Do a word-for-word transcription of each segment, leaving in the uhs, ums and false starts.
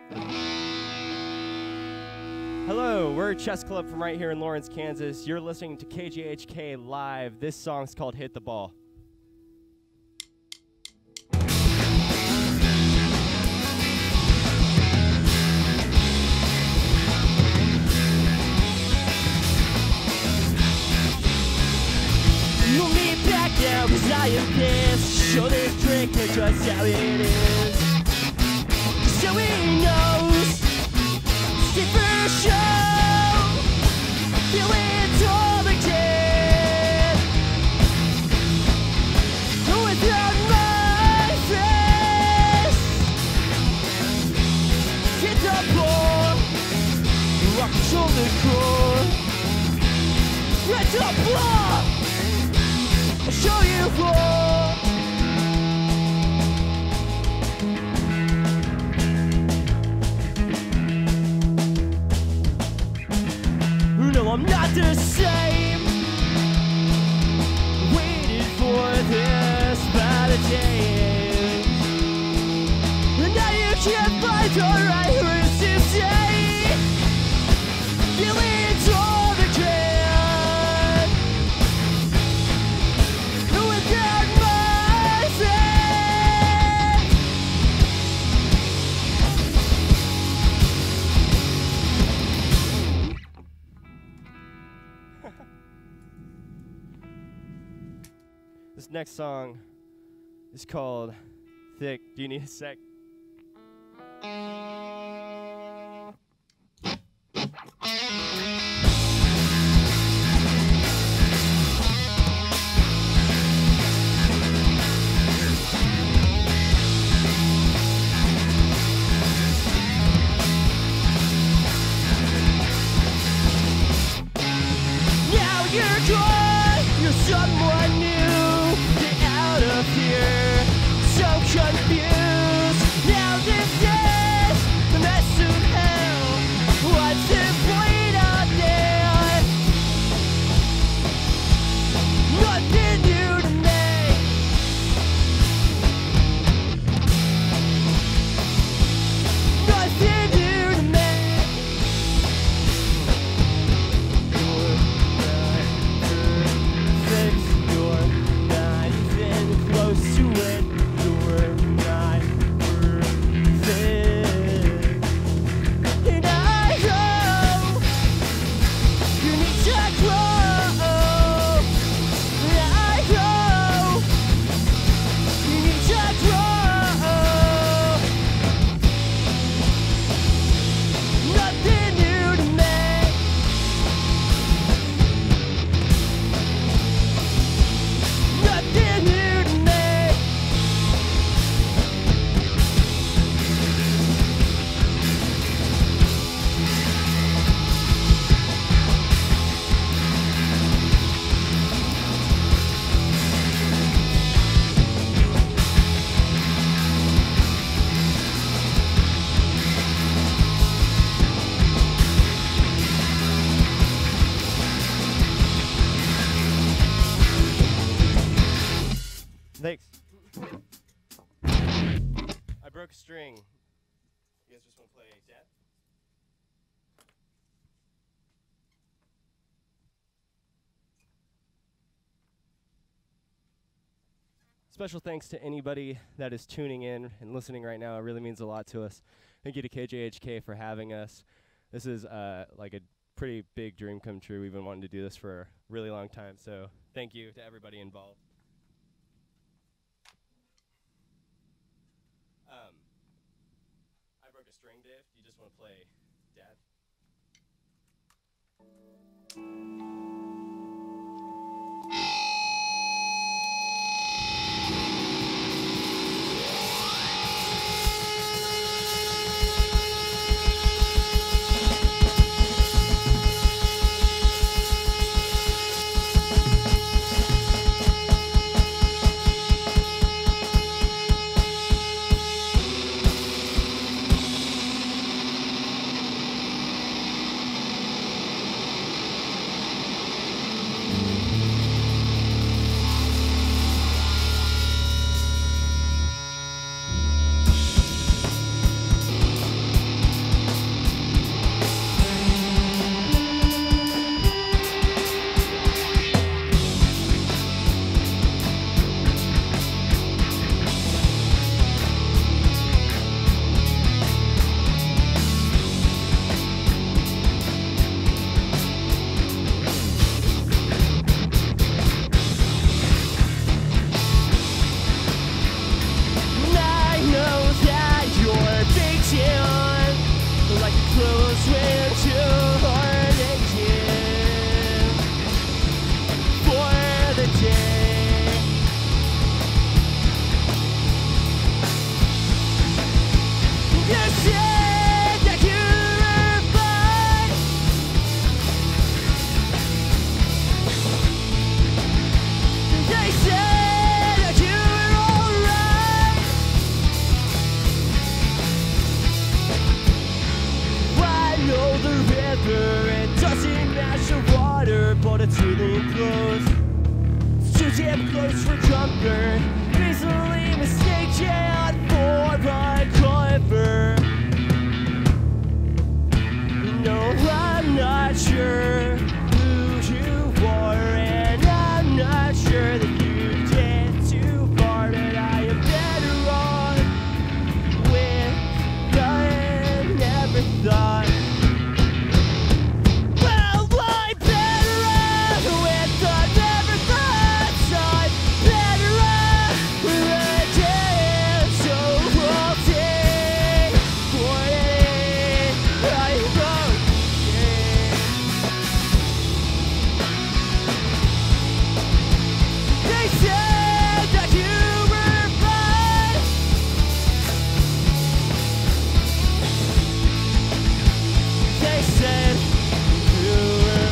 Hello, we're Chess Club from right here in Lawrence, Kansas. You're listening to K J H K Live. This song's called Hit the Ball. Move me back down, cause I am pissed. Show this trick and just how it is. So he knows. Stay for show. Feel it's all again. Without my face. Hit the floor. Rock control the core. Hit the floor. I'll show you more. No, I'm not the same. Waited for this by the day. And now you can't find the right words to say. Feelings all the can. Without my faith. This next song is called Thick. Do you need a sec? Now you're gone, you're someone new. Get out of here, so confused. Now this is the mess of hell. What's the point of this? Nothing new to me. Nothing new to me. Fix your not even close to it. You're not perfect. And I know you need to grow. And I know you need to grow. Nothing new to me. Nothing new to me. Thanks. I broke a string. You guys just want to play Dad? Special thanks to anybody that is tuning in and listening right now. It really means a lot to us. Thank you to K J H K for having us. This is uh, like a pretty big dream come true. We've been wanting to do this for a really long time, so thank you to everybody involved. Um, I broke a string, Dave. Do you just want to play Dad? said that you were fine. They said that you were alright. I know the river, it doesn't match the water, but it's really close. It's too damn close for comfort. Easily mistaken for uncover. No, I'm not sure who you are, and I'm not sure that you get too far, but I am better off with I never thought. Well, I'm better off with I never thought. I'm better off with a day so all day. For it, I wrote it. They said that you were fine. They said you were.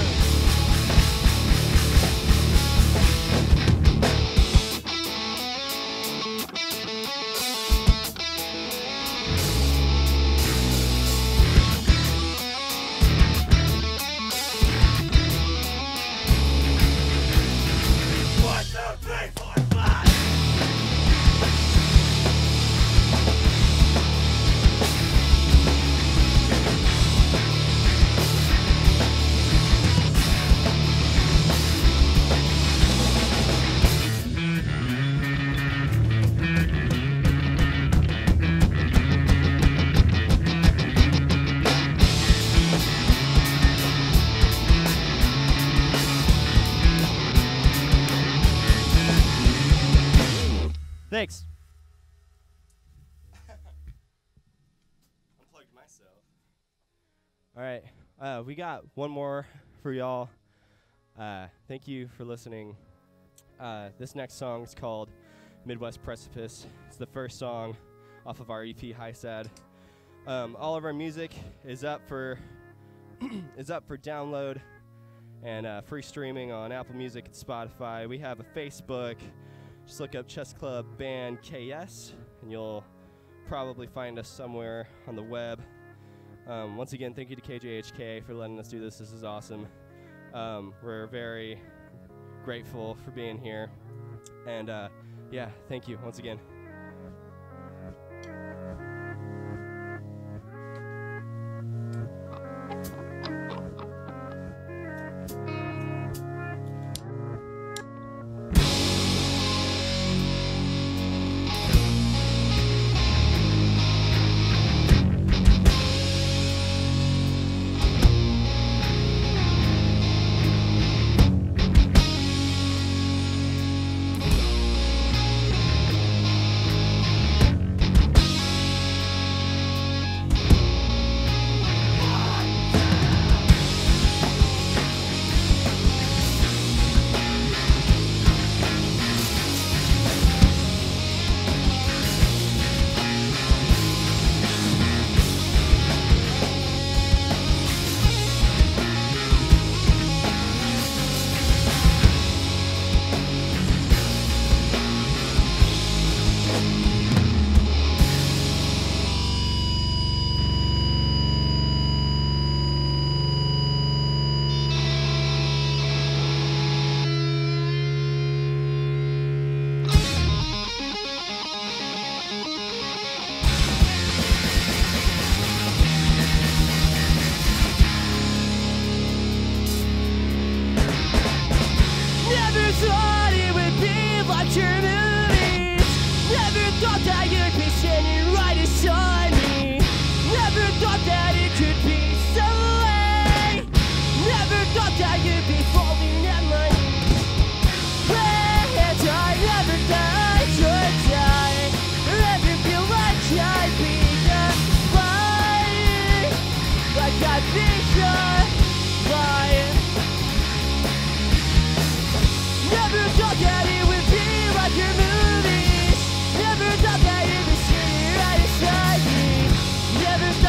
One, two, three, four, five. Thanks. Unplugged myself. All right, uh, we got one more for y'all. Uh, thank you for listening. Uh, this next song is called Midwest Precipice. It's the first song off of our E P High Sad. Um, all of our music is up for is up for download and uh, free streaming on Apple Music and Spotify. We have a Facebook. Just look up Chess Club Band K S, and you'll probably find us somewhere on the web. Um, once again, thank you to K J H K for letting us do this. This is awesome. Um, we're very grateful for being here. And uh, yeah, thank you once again.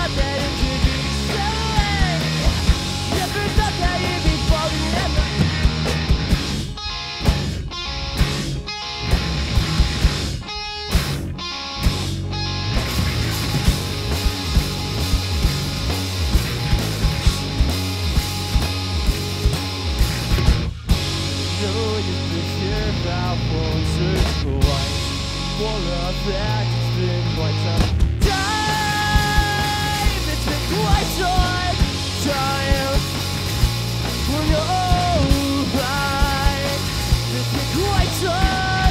thought that it could be so way. Never thought that you'd be falling in love. Know you've been here about once or twice. For a fact, it's been quite some time. It's been quite some time. For no right. It's been quite some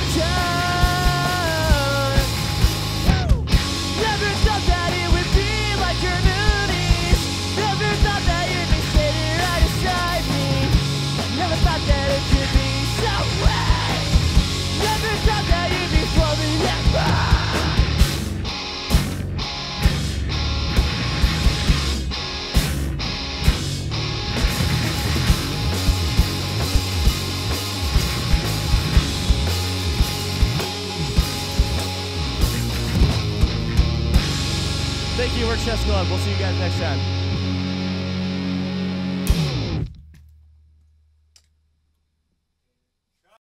time. Never thought that it would be like your movies. Never thought that you'd be sitting right beside me. Never thought that it could be so way. Never thought that you'd be falling that far. Thank you, we're Chess Club. We'll see you guys next time.